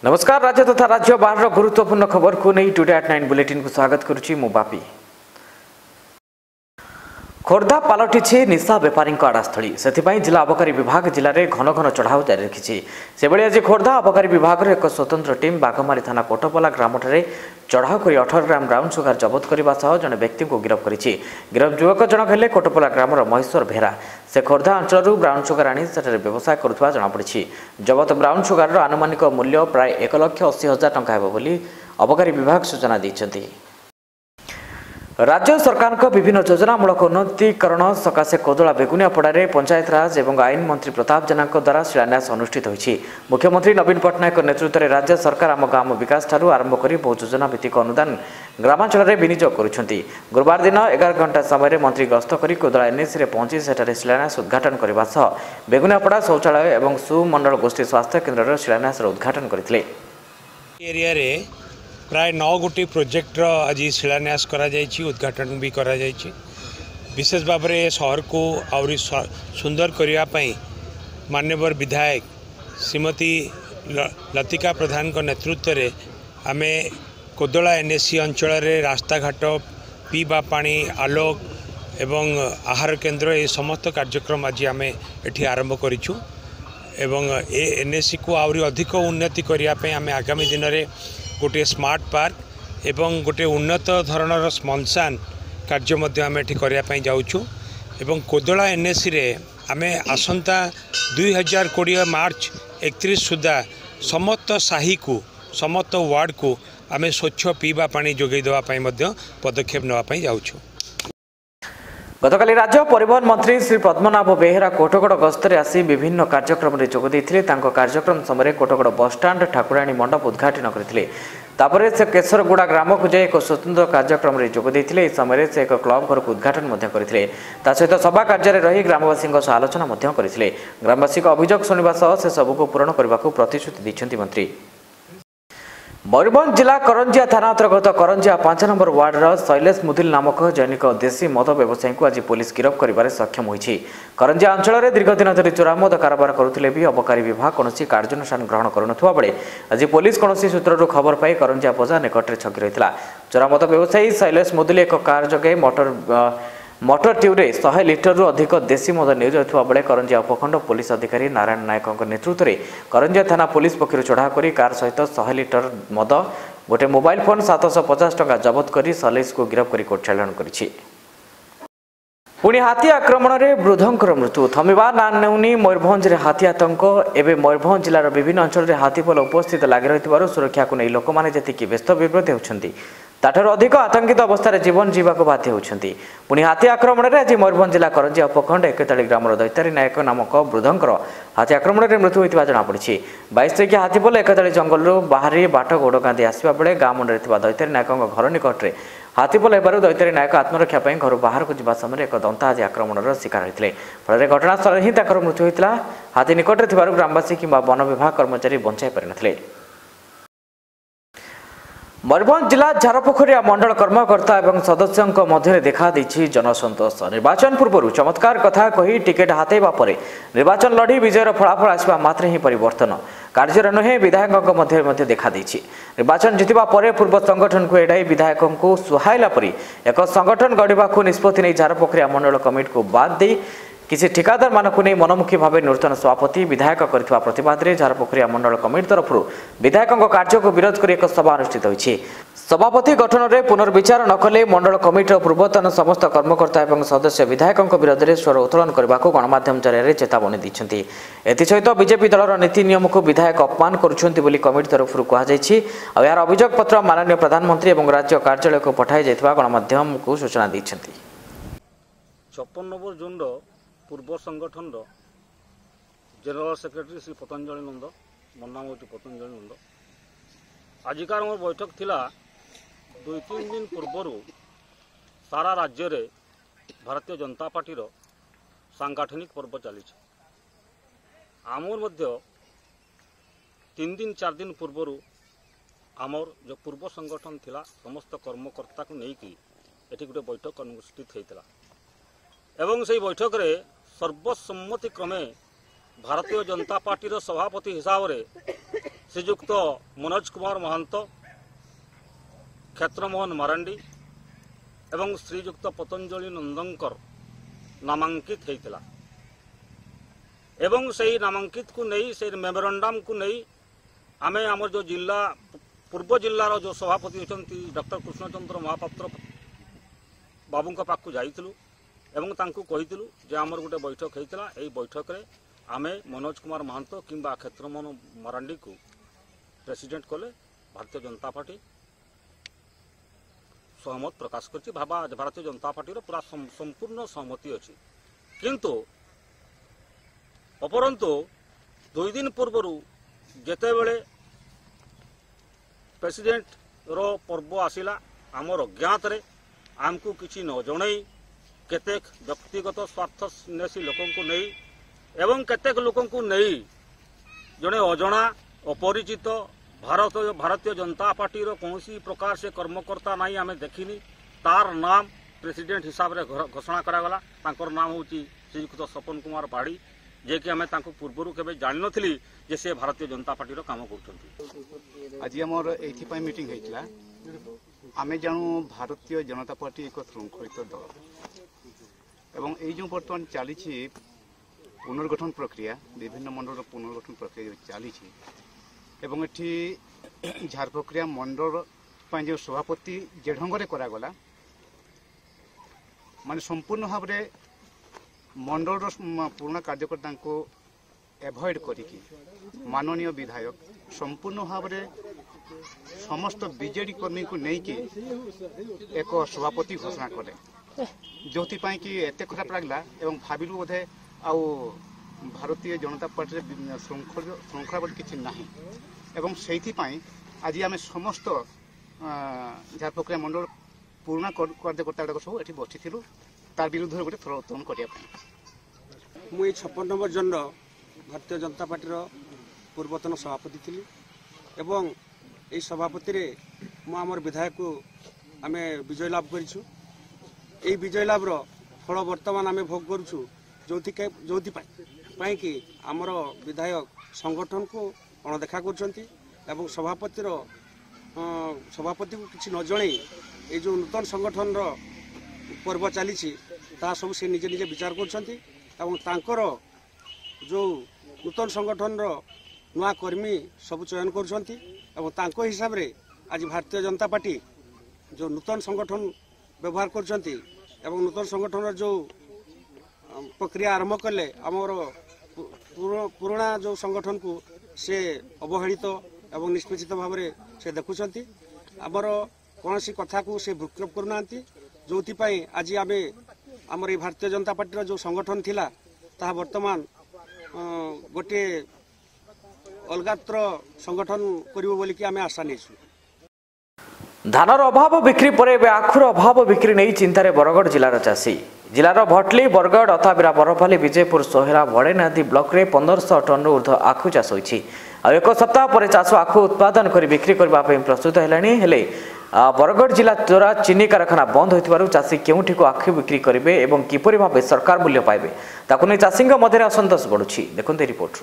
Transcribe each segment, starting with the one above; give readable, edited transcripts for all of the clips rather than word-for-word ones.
नमस्कार। राज्य तथा राज्य बाहर गुरुत्वपूर्ण खबर को नहीं टुडे एट 9 बुलेटिन को स्वागत करुच्ची मु बापी। खोर्धा पलटि निशा बेपारी आड़ास्थली से जिला आबकारी विभाग जिले में घन घन चढ़ाऊ जारी रखी। से आज खोर्धा आबकारी विभाग एक स्वतंत्र टीम बाघमारी थाना कोटपला ग्राम चढ़ाऊ कर 18 ग्राम ब्राउन सुगार जबत करने जड़े व्यक्ति को गिरफ्त कर गिरफ युवक जनक हेले कोटपला ग्राम महेश्वर बेहरा। से खोर्धा अंचल ब्राउन सुगार आनी सेଠାରେ व्यवसाय करुवा जमापड़ी। जबत ब्राउन सुगार आनुमानिक मूल्य प्राय 1,80,000 टंका हेब बोली आबकारी विभाग सूचना देते। राज्य सरकार विभिन्न योजनामूलक उन्नतीकरण सकाशे कोदला बेगुनियापड़े पंचायतराज और आईन मंत्री प्रताप जेना द्वारा शिलान्यास अनुष्ठित होइछि। मुख्यमंत्री नवीन पट्टनायक नेतृत्व में राज्य सरकार आम ग्राम विकास ठारू आरंभ कर बहु योजना भित्तिक अनुदान ग्रामांचल में विनियोग करुछंती। गुरुवार दिन 11 घंटा समय मंत्री गस्त कर कोदला एनएसी में पहुंची सेଠାରେ शिलान्यास उद्घाटन करने सह बेगुनियापड़ा शौचालय और सुमंडल गोष्ठी स्वास्थ्य केन्द्र शिलान्यास उद्घाटन करथिले। प्राय 9 गोटी प्रोजेक्टर आज शिलान्यास करा जायछि, उद्घाटन भी करा जायछि। विशेष भाव में शहर को आउरी सुंदर करने मान्यवर विधायक श्रीमती लतिका प्रधान को नेतृत्व में आमे कोदला एनएसी अंचल रास्ताघाट पीवा पानी आलोक एवं आहार केन्द्र ये समस्त कार्यक्रम आज आमे एठी आरंभ करिछु एवं एनएसी को आउरी अधिक उन्नति करने आमे आगामी दिन में गोटे स्मार्ट पार्क एवं गोटे उन्नत धरणर श्मशान कार्य आम ये जाऊँ एवं कोदला एनएसी रे आमे आसंता 2020 मार्च 31 सुधा समस्त साही को समस्त वार्ड को आमे स्वच्छ पीवा पानी जोगई देवाई पदक्षेप नापी जाऊँ। गतकाली राज्य परिवहन मंत्री श्री पद्मनाभ बेहेरा कोटगड़ गस्तर आसी विभिन्न कार्यक्रम में जोगदेते। कार्यक्रम समय कोटगड़ बसस्टाण्ड ठाकुराणी मंडप उद्घाटन करते। से केशरगुड़ा ग्राम को जाए एक स्वतंत्र कार्यक्रम में जोगदेते। समय से एक क्लब घर को उद्घाटन करते। सहित सभा कार्य रही ग्रामवासी आलोचना करते। ग्रामवासी अभियोग शुणा सह से सबको पूरण करने को प्रतिश्रुति देते मंत्री। मयूरभंज जिला करंजिया थाना अंतर्गत करंजिया 5 नंबर वार्डर शैलेश मुदिल नामक जैनिक देशी मद व्यवसायी को आज पुलिस गिरफ्त कर सक्षम होइछि। करंजिया अंचल में दीर्घ दिन धरी चोरा मद कारोबार करुथिले भी अबकारी विभाग कौन कार्यानुष्ठान ग्रहण करुनथुवा बेले आज पुलिस कौन सूत्रु खबर पाई करंजिया बजार निकट में छकी रही। चोरा मद व्यवसायी शैलेश मुदिल एक कार जगे मोटर ट्यूब 100 लिटर अधिक देशी मद नहीं जाता बेले करंजिया उपखंड पुलिस अधिकारी नारायण नायक नेतृत्व में करंजिया थाना पुलिस पक्षर चढ़ाऊ कर कार सहित 100 लिटर मद गोटे मोबाइल फोन 750 टंका जबत कर शैलेश को गिरफ्त कर कोर्ट चालाण कर। पुणी हाथी आक्रमण में वृद्धंकर मृत्यु थमिबा ना नेउनी मयूरभंज हाथी आतंक एवं मयूरभंज जिलार विभिन्न अंचल में हाथीपल उपस्थित लगी रही सुरक्षा को नहीं लोक मैंने जी व्यस्त विव्रत होती ताठर अधिक आतंकित अवस्था जीवन जीवाक बाध्य होती। पुणी हाथी आक्रमण में आज मयूरभंज जिला करंजिया उपखंड 41 ग्राम दैतारी नायक नामक वृद्धंकर हाथी आक्रमण में मृत्यु होता जमापड़ी। 22 तारिख हाथीपल 41 जंगल बाहरी बाट गोड़ गांधी आसवा बेले गाँ मुंडे दैतारी नायक घर निकट में हाथीपल होबार दैतारी नायक आत्मरक्षा घर बाहर को जावा समय एक दंता हाथी आक्रमण शिकार होते। फल घटनास्थल ही मृत्यु होता। हाथी निकट में ग्रामवासी कि वन विभाग कर्मचारी बचाई पारि नथिले। मयूरभंज जिला झारपोखरिया मंडल कर्मकर्ता एवं सदस्यों मध्य देखा जनसंतोष। निर्वाचन पूर्व चमत्कार कथा कही टिकेट हाथेवा पर निर्वाचन लड़ी विजयर फलाफल आसवा मात्र ही परिवर्तन कार्य नुहे विधायकों मध्य देखा निर्वाचन जीतवा पर पूर्व संगठन को एड़ाई विधायकों को सुहाइला परी एक संगठन गढ़ा निष्पत्ति नहीं झारपोखरिया मंडल कमिटी को बाद दे किसी ठिकादार मानक नहीं मनमुखी भाव नूतन सभापति विधायक करथिबा प्रतिवाद में झारपोखरिया मंडल कमिटी तरफ विधायकों कार्य को विरोध कर एक सभा अनुष्ठित होइछि। सभापति गठन में पुनर्विचार नकले मंडल कमिटीर पूर्वतन समस्त कर्मकर्ता एवं सदस्य विधायकों विरोध में स्वर उत्तोलन करने को गणमाध्यम जरिए चेतावनी देते। एसहित बीजेपी दलर नीति नियम को विधायक अपमान करुछंती बोली कमिटी तरफ कहुई। यार अभियोग पत्र माननीय प्रधानमंत्री और राज्य कार्यालय को पठाई जाइथिबा गणमाध्यम को सूचना देते। 56 नंबर जोन पूर्व संगठन जनरल सेक्रेटरी श्री पतंजलि नंद मो नाम हूँ पतंजलि नंद। आजिकार मोर बैठक थिला 2-3 दिन पूर्वर सारा राज्य रे भारतीय जनता पार्टी सांगठनिक पर्व चली आमर मध्य 3 दिन 4 दिन पूर्वर आमर जो पूर्व संगठन थिला समस्त कर्मकर्ता को लेकिन ये गोटे बैठक अनुष्ठित होता एवं से बैठक रे सर्वसम्मति क्रमे भारतीय जनता पार्टी सभापति हिसाब से श्रीजुक्त मनोज कुमार महंत, क्षेत्रमोहन मारांडी एवं श्रीजुक्त पतंजलि नंदंकर नामांकित होता एवं से नामांकित को नहीं से मेमोरेंडम को नहीं आमे आमर जो जिला पूर्व जिलार जो सभापति होती डॉक्टर कृष्णचंद्र महापात्र बाबू पाखु जाइलु एवं तांकु कहितलु जे आमर गोटे बैठक होता यही बैठक रे आमे मनोज कुमार महंत किंबा क्षेत्रमोहन मारांडी को प्रेसिडेंट कले भारतीय जनता पार्टी सहमत प्रकाश करछि। भारतीय जनता पार्टी पूरा संपूर्ण सहमति अच्छी किंतु अपरंतु 2 दिन पूर्व जेते बेले प्रेसिडेंट रो पर्व आसिला आमर अज्ञात रे आमको किसी न जणई केतेक व्यक्तिगत स्वार्थनेसी लोकों को नहीं एवं केतेक लोकों को नहीं जड़े अजणा अपरिचित भारतीय जनता पार्टी कौन प्रकार से कर्मकर्ता नहीं आम देखनी तार नाम प्रेसिडेंट हिसाब से घोषणा करागला। तांकर नाम हूँ श्रीयुक्त सपन कुमार पाढ़ी जे कि आम पूर्वर केवे जान नी जे से भारतीय जनता पार्टी काम कर। आज आमर ये मीटिंग होता आम जानू भारतीय जनता पार्टी एक श्रृंखलित दल एवं ये जो बर्तमान चली पुनर्गठन प्रक्रिया विभिन्न मंडल पुनर्गठन प्रक्रिया चली एवं एटी झार प्रक्रिया मंडल जो सभापति जे ढंग से करागला माने संपूर्ण भाव में मंडल पुराना कार्यकर्ता को एवॉइड करिकी माननीय विधायक संपूर्ण भाव में समस्त बीजेडी कर्मी को लेकिन एक सभापति घोषणा कले जो कि एत खराब लगला एवं भाविलु बोधे आउ भारतीय जनता पार्टी श्रृंखला बोली किसी ना एवं से आज आम समस्त झार प्रक्रिया मंडल पुराना कार्यकर्ता गुड़ाक सब ये बसी तार विरुद्ध गोटे थर उत्तोलन करने मुझे 56 नंबर जन भारतीय जनता पार्टी पूर्वतन सभापति थी एवं यही सभापति रे आमर विधायक को आम विजय लाभ करूँ। यही विजय लाभ फल बर्तमान आम भोग करूँ जो कि आमर विधायक संगठन को अणदेखा कर सभापति को किसी न जन ये जो नूतन संगठन पर्व चली सब से निजे निजे विचार कर जो नूतन संगठन नुआ कर्मी सब चयन कर हिसाब रे आज भारतीय जनता पार्टी जो नूतन संगठन व्यवहार कर नूतन संगठन जो प्रक्रिया आरंभ कले आमर पुराना जो संगठन को से अवहेलित एवं निष्पेषित भाव में से देखुंट आमर कौन सी कथा को से भ्रुक्षेप करना जो आज आम आमर ये भारतीय जनता पार्टी जो संगठन थिला ता वर्तमान गोटे अलगात्र संगठन करिवो बोली कि आम आशा नहीं। धानर अभाव बिक्री पर एवं आखुर अभाव बिक्री नहीं चिंतार बरगढ़ जिलार चाषी जिलार भटली बरगढ़ अथाबिरा बरपाली विजयपुर सोहेला बड़ेनादी ब्लॉक रे 1500 टन ऊर्ध्व आखु चाष होइछि। एक सप्ताह पर चाष आखु उत्पादन कर बिक्री करने प्रस्तुत है। बरगढ़ जिला द्वारा चीनी कारखाना बंद होइथिबारु चाषी केउठी को आखु बिक्री करेंगे एवं किपरि भाव सरकार मूल्य पाइबे ताकु नै चाषी मध्य असंतोष बढ़ुछि। देखते रिपोर्ट।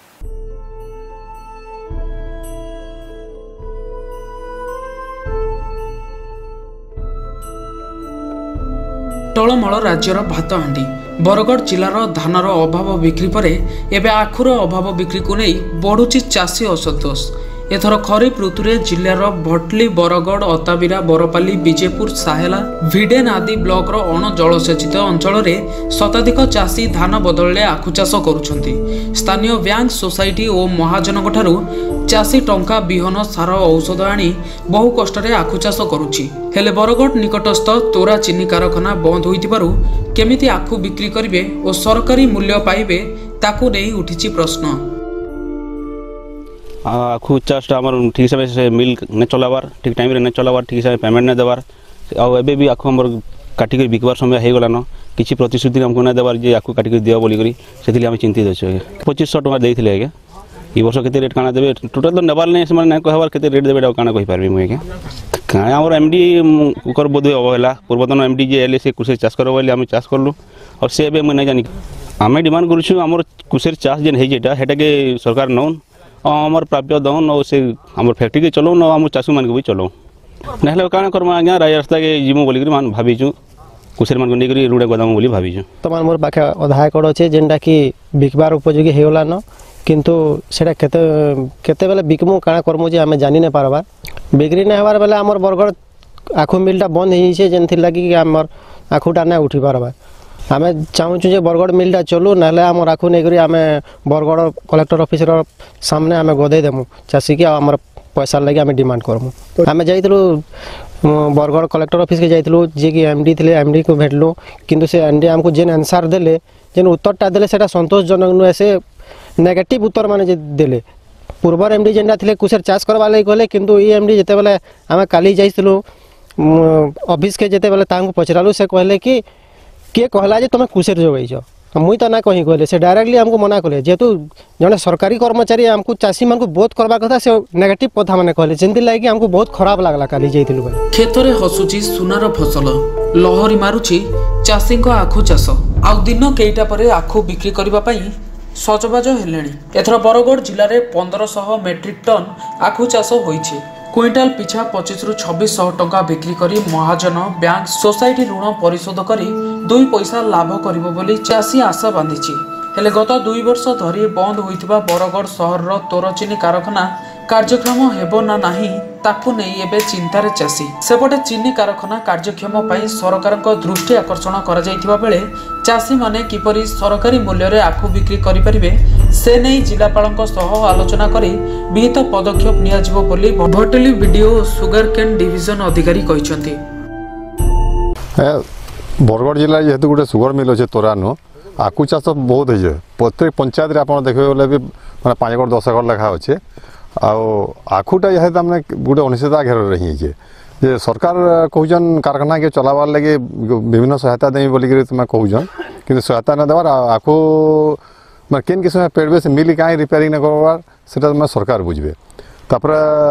टलमल राज्यर भात हांडी बरगढ़ जिलार धानर अभाव बिक्री पर एवं आखुर अभाव बिक्री को नहीं बढ़ुची चाषी असंतोष। एथर खरीफ ऋतुरे जिलार भटली बरगढ़ अताबिरा बरपाली विजयपुर साहेला भिडेन आदि ब्लॉक अण जलसेचित अंचल में शताधिक चाषी धान बदल आखु चाष करुछंती। स्थानीय बैंक सोसाइटी और महाजनक ठारू चाषी टंका बिहन सार औषध आनी बहु कष्ट आखु चाष करुछि। हेले बरगढ़ निकटस्थ तोरा चीनी कारखाना बंद होइतिबारु केमिति आखु बिक्री करिवे और सरकारी मूल्य पाइबे ताकु नै उठिछि प्रश्न। आखु चाष ठीक से मिल नहीं चलाबार ठीक टाइम नहीं चलाबार ठीक से पेमेंट नहीं देवार आबे भी आखु आम काटिक बिकबार समय हो गलान किसी प्रतिश्रुति आमको नहीं देवार जे आखु काटिक दियो बोलिक से आम चिंतित अच्छे। 2500 टଙ୍କା देते आज्ञा ये वर्ष के रेट काना देवे टोटाल तो नेबार नहीं से कहबार के रेट देवे काना कहींपारि मुझे क्या आम एमडी बोध अवहेला पूर्वतन एमडी जे एले से कृषि चाष कर आम चाष कलु और से मुझे नहीं जानी आम डिमांड करुँ आम कृषि चाष जेन होटा के सरकार नौन आमर प्राप्य दौन और से आम फैक्ट्री के चलाऊन और आम चाषी मान भी चलाऊ ना क्या करमा आज्ञा राज रास्ता के जीमु बोलिक भावीचु कुशेर मान नहीं रुड़े गोदाम बोली भावीचु तो मोर पाखे अधा एकड़ अच्छे जेनटा कि बिकबार उपयोगी होगलान किंतु सेटा केते बेले बिकमु काଣା करमु जे आमे जानि नै पारबा बिक्री नै हबार बेले हमर बरगड़ आखु मिलटा बंद हो जाइए जेन थी लगी आमर आखुटा ना उठी पारबा आमे चाहूँ जे बरगड़ मिलटा चलू ना आमर आखु नहीं करी आमे बरगड़ कलेक्टर ऑफिस सामने आमे गदे देमु चाषी के आमर पैसा लगे आमे डिमांड करमु आमे जाइतलु बरगड़ कलेक्टर ऑफिस के जाइतलु जे कि एमडी थिले एमडी को भेटलु किंतु से एमडी हमको जेन आंसर देले जेन उत्तरटा देले सेटा संतोषजनक नुहे से नेगेटिव उत्तर माने देले पूर्वर एमडी जेनटा थिले कुशेर चाष करबा लई कहले किंतु ई एमडी जेते बेले आमे काली जाइतलु ऑफिस के जेते बेले तांको पचरालु से कहले कि के कहला जे तुम कुशेर जोगैछ मुई तो ना कहीं कहले से डायरेक्टली हमको मना कले जेतु जने सरकारी कर्मचारी हमको चाषी मान को बहुत करबा कथा से नेगेटिव कथा माने कहले जेंति लागी हमको बहुत खराब लागला काली जाइतलु बेले खेतरे हसुची सुनार फसल लहरी मारुची चाषी को आखु चाष आउ दिन केइटा परे आखु बिक्री करबा पई सजबाज हेलेनी एथर बरगड़ जिले में 1500 मेट्रिक टन आखु चाष होईछि क्विंटाल पिछा 25 रु 2600 टंका बिक्री करी महाजन बैंक सोसाइटी ऋण परिशोध करी 2 पैसा लाभ करिबो बोली चाषी आशा बांधिछि हेले गत 2 वर्ष धरी बंद होइथिबा बरगड़ शहर रो तोरचीनी कारखाना कार्यक्रम हेबो ना नाही ताकू नै एबे चिंतारे चाषी सेपटे चीनी कारखाना कार्यक्षम पई सरकारक दृष्टि आकर्षण करा जाइथिबा बेले चाषी माने किपरि सरकारी मूल्य रे आखु बिक्री करि परिबे से नै जिलापालक सह आलोचना करी विहित पदक्षेप निया जिवो बोली भटली वीडियो सुगर केन डिविजन अधिकारी कहिसंती बरगड़ जिला जेहेतु गोटे सुगर मिल अच्छे तोरानु आखु चाष बहुत हो प्रत्येक पंचायत रे आपन देखबे बोले भी माने 5 एकड़ 10 एकड़ लेखा अच्छे आखुटा यह गोटे अनिश्चितता घेर रही है जे सरकार कहन कारखाना के चलाबार लगे विभिन्न सहायता देवी बोलिक तुम कहन कि सहायता न देवार आखु मैं केन किस्म पेड़बे से मिल कहीं रिपेयरिंग न करवार से सरकार बुझे तापर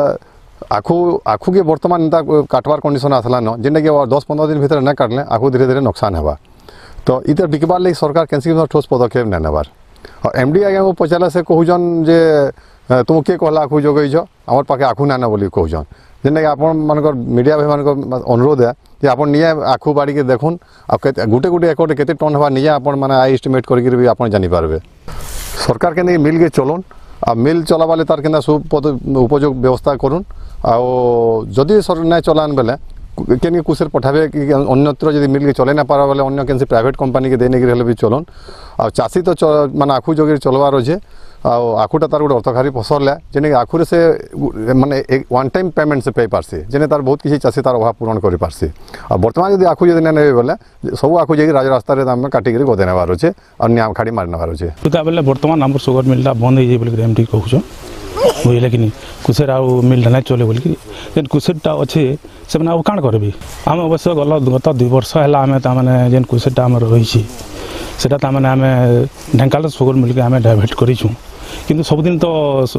आखु के बर्तमान एंता काटवार कंडीशन आसला न जेनटा कि 10-15 दिन भीतर न काटले आखु धीरे धीरे नुकसान हेबा तो इतर बिकबार लगे सरकार कैसे ठोस पदक्षेप नहीं नेबार और एमडी आज्ञा को पचारा से कहन जे तुम किए कहला आखु जोगैछ आमर पाखे आखु ना बोली कहन जेनटा कि आपण मानकर मीडिया भाई मान अनुरोध है कि आप निजे आखु बाड़ी के देखुन गोटे गोटे एकड़ केते टन हवा निजे आपण माने आई एस्टिमेट करके भी आपण जानि पारबे सरकार के नहीं मिल के चलुन आ मिल चलाबाले तार केना उपयोग व्यवस्था करुन आ जदि सर ना चलान बेले केन कुशेर पठाबे कि अन्यत्र जदि मिल के चले ना पारा बेले अन्य केनसी प्राइवेट कंपनी के देने के भी चलुन आ चाषी तो माने आखु जोगे चलवार अच्छे आखुटा तार गोटे अर्थकारी फसल है जेने आखुरे से माने एक वन टाइम पेमेंट से पे पार्सी जेने तार बहुत किसी चाषी तार अभाव पूरण कर पार्सी आ वर्तमान जब आखु जब ने बोले सब आखु जाकि राज रास्ता आम काटिक गदे नेबार अच्छे अन्य खाड़ी मारि नेबार अच्छे बेले बर्तमान आम सुगर मिलटा बंद हो जाए एमती कहूँ बुझे कि कुशेर आउ मिलटा नहीं चले बोलिक जेन कुशेरटा अच्छे से काण करबी आम अवश्य गत 2 वर्ष है आम तमें जेन कुशेरटा आम रही सेटा तमें आम ढेंकाल सुगर मिल के आम डाइवर्ट करूँ किंतु सबुदिन तो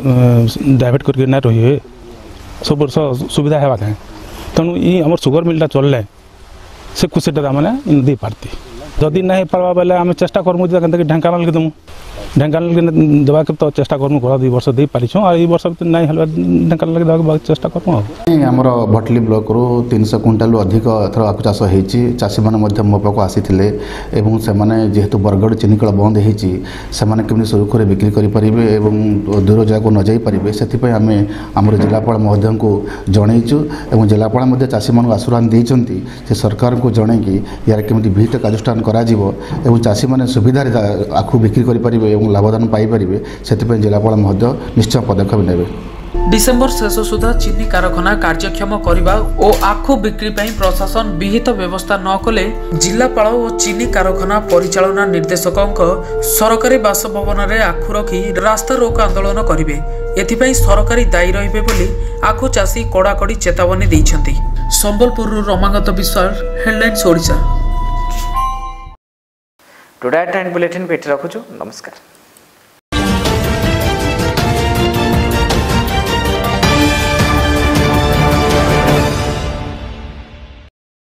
डाइवर्ट करके ना रही सब वर्ष सुविधा है कहीं तेणु ये आम सुगर मिलटा चलले से कुशेरटा मैंने दे पारती जदि ना हो पार्बा बेले आम चेष्टा करमु कि ढेंकानाल के देमु ढेंकानाल के देवा तो चेष्टा करमु गत 2 वर्ष दे पारिछो और ई वर्ष ना हलवा ढेंकानाल के देवा चेष्टा करमु हमर भटली ब्लॉक रो 300 क्विंटाल अधिक एथर आखु चाष होईची चाषी माने मध्य मो पाको आसीथिले एवं से माने जेहेतु बरगड़ चीनी कल बंद होईची से माने केमनि सुरक्षित बिक्री करि परिबे एवं दूर जगह को न जाई परिबे सेति पय आमे हमर जिलापाल महोदय को जणैछु एवं जिलापाल मध्य चाषी मान आश्वासन देइचंती से सरकार को जणे कि यार केमति विहित कार्यानुष्ठान करा जिवो एवं चाषी माने सुविधा आखु बिक्री करि परिबे एवं लाभदान पाई परिबे सेति पय जिलापाल महोदय निश्चय पदक्षेप नेबे डिसेम्बर शेष सुधा चीनी कारखाना कार्यक्षम करने और आखु बिक्री प्रशासन विहित व्यवस्था न कले जिलापाल और चीनी कारखाना परिचालना निर्देशक सरकारी बासभवन में आखु रखी रास्ता रोक आंदोलन करेंगे एथिपाई सरकारी दायी रहिबे बोली आखु चाषी कड़ाकड़ी चेतावनी देइछंती। Sambalpur Ramakant Biswal headlines Odisha. Today 10 bulletin पेट रखुछु नमस्कार।